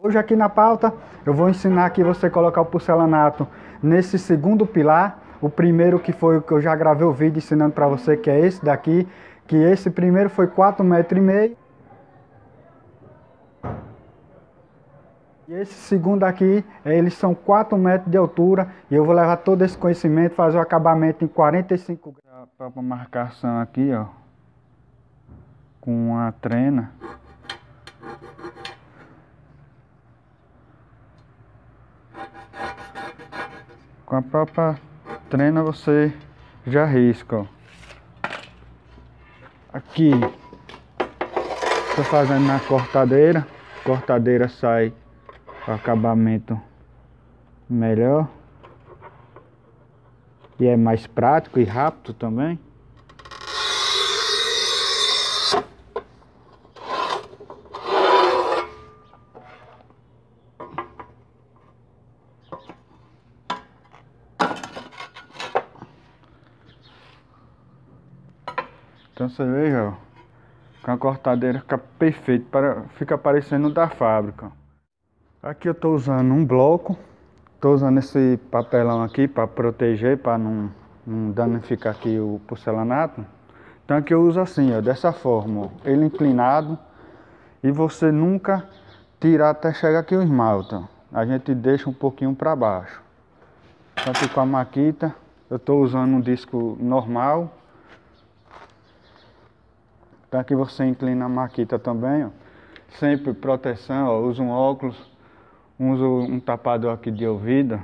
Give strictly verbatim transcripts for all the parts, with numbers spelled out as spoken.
Hoje aqui na pauta eu vou ensinar aqui você colocar o porcelanato nesse segundo pilar. O primeiro que foi o que eu já gravei o vídeo ensinando para você, que é esse daqui, que esse primeiro foi quatro metros e meio. E esse segundo aqui, eles são quatro metros de altura, e eu vou levar todo esse conhecimento, fazer o acabamento em quarenta e cinco graus. A própria marcação aqui, ó, com uma trena. Com a própria trena você já risca, ó. Aqui, estou fazendo na cortadeira, cortadeira sai o acabamento melhor e é mais prático e rápido também. Então você veja, ó, com a cortadeira fica perfeito, para, fica parecendo da fábrica. Aqui eu estou usando um bloco, estou usando esse papelão aqui para proteger, para não, não danificar aqui o porcelanato. Então aqui eu uso assim, ó, dessa forma, ó, ele inclinado, e você nunca tirar até chegar aqui o esmalte, ó. A gente deixa um pouquinho para baixo. Então aqui com a maquita, eu estou usando um disco normal. Então aqui você inclina a maquita também, ó. Sempre proteção, ó. Usa um óculos, uso um tapador aqui de ouvido.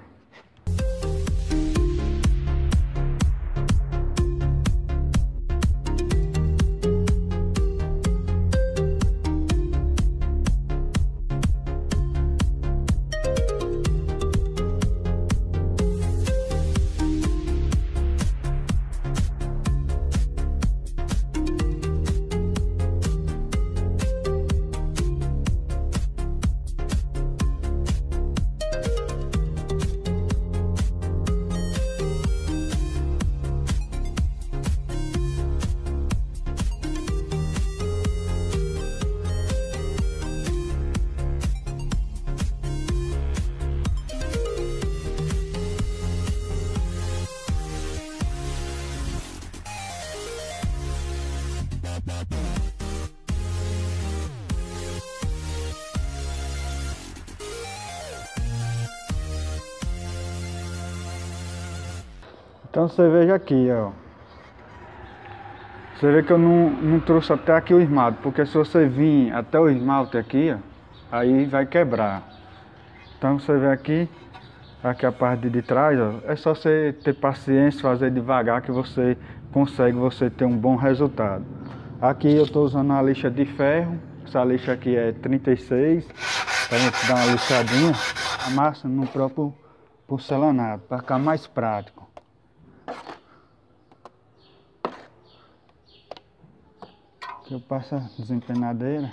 Então você veja aqui, ó. Você vê que eu não, não trouxe até aqui o esmalte, porque se você vir até o esmalte aqui, ó, aí vai quebrar. Então você vê aqui, aqui a parte de trás, ó, é só você ter paciência, fazer devagar que você consegue você ter um bom resultado. Aqui eu estou usando uma lixa de ferro, essa lixa aqui é trinta e seis, para a gente dar uma lixadinha, amassa no próprio porcelanato, para ficar mais prático. Aqui eu passo a desempenadeira.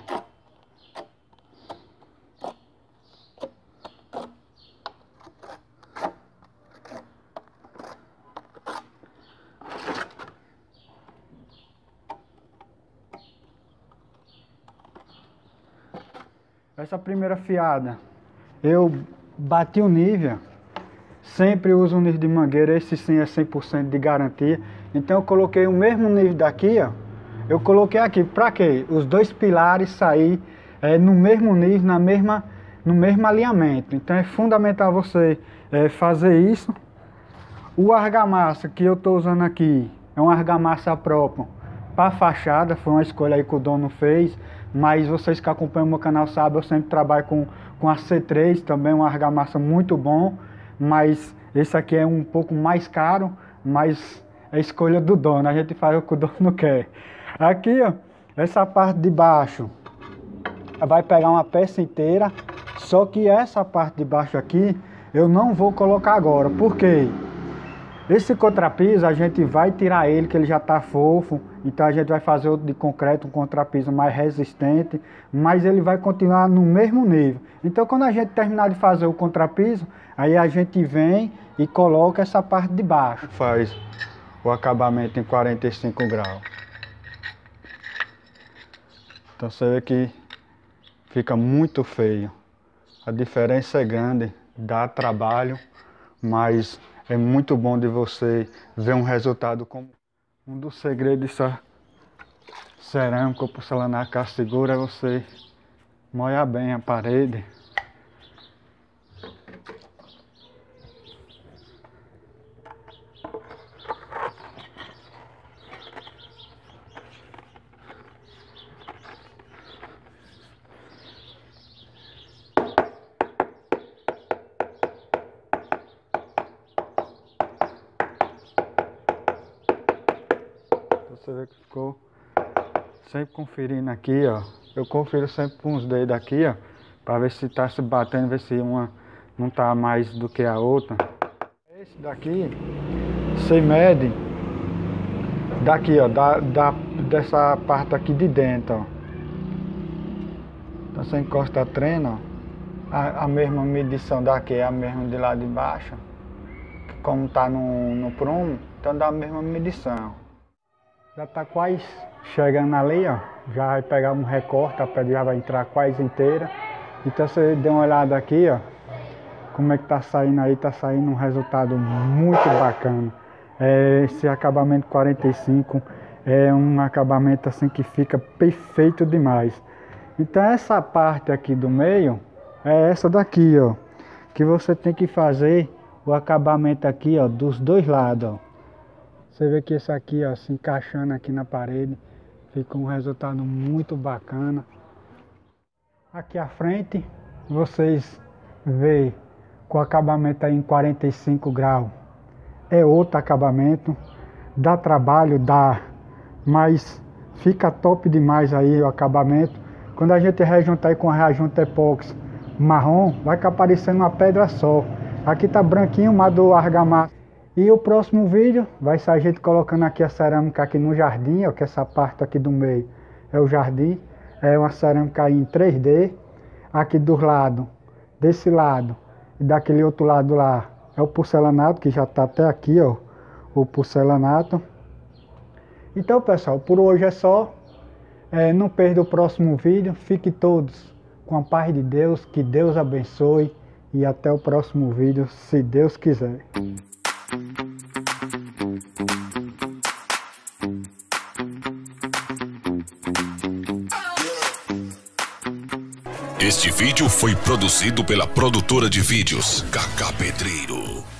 Essa primeira fiada, eu bati o nível, sempre uso um nível de mangueira, esse sim é cem por cento de garantia. Então eu coloquei o mesmo nível daqui, ó, eu coloquei aqui, para quê? Os dois pilares sair é, no mesmo nível, na mesma, no mesmo alinhamento. Então é fundamental você é, fazer isso. O argamassa que eu estou usando aqui é um argamassa próprio para fachada, foi uma escolha aí que o dono fez, mas vocês que acompanham o meu canal sabem, eu sempre trabalho com, com a C três, também uma argamassa muito bom, mas esse aqui é um pouco mais caro, mas é escolha do dono, a gente faz o que o dono quer. Aqui, ó, essa parte de baixo vai pegar uma peça inteira, só que essa parte de baixo aqui eu não vou colocar agora, por quê? Esse contrapiso a gente vai tirar ele, que ele já está fofo, então a gente vai fazer outro de concreto, um contrapiso mais resistente, mas ele vai continuar no mesmo nível. Então quando a gente terminar de fazer o contrapiso, aí a gente vem e coloca essa parte de baixo. Faz o acabamento em quarenta e cinco graus. Então você vê que fica muito feio. A diferença é grande, dá trabalho, mas é muito bom de você ver um resultado como... Um dos segredos dessa cerâmica ou porcelanato Castigura é você molhar bem a parede. Você vê que ficou sempre conferindo aqui, ó. Eu confiro sempre com os dedos aqui, ó, para ver se tá se batendo, ver se uma não tá mais do que a outra. Esse daqui, você mede daqui, ó, da, da, dessa parte aqui de dentro, ó. Então você encosta a trena, ó, a, a mesma medição daqui é a mesma de lá de baixo, como tá no, no prumo, então dá a mesma medição. Já está quase chegando ali, ó. Já vai pegar um recorte, a pedra já vai entrar quase inteira. Então você dê uma olhada aqui, ó. Como é que tá saindo aí, tá saindo um resultado muito bacana. É, esse acabamento quarenta e cinco é um acabamento assim que fica perfeito demais. Então essa parte aqui do meio é essa daqui, ó. Que você tem que fazer o acabamento aqui, ó, dos dois lados, ó. Você vê que esse aqui, ó, se encaixando aqui na parede, fica um resultado muito bacana. Aqui à frente, vocês veem com o acabamento aí em quarenta e cinco graus. É outro acabamento, dá trabalho, dá, mas fica top demais aí o acabamento. Quando a gente rejuntar aí com a reajunta epóxi marrom, vai ficar parecendo uma pedra só. Aqui tá branquinho, mas do argamassa. E o próximo vídeo vai ser a gente colocando aqui a cerâmica aqui no jardim, ó, que essa parte aqui do meio é o jardim. É uma cerâmica aí em três D. Aqui do lado, desse lado e daquele outro lado lá é o porcelanato, que já está até aqui, ó, o porcelanato. Então, pessoal, por hoje é só. É, não perda o próximo vídeo. Fiquem todos com a paz de Deus, que Deus abençoe e até o próximo vídeo, se Deus quiser. Este vídeo foi produzido pela produtora de vídeos Cacá Pedreiro.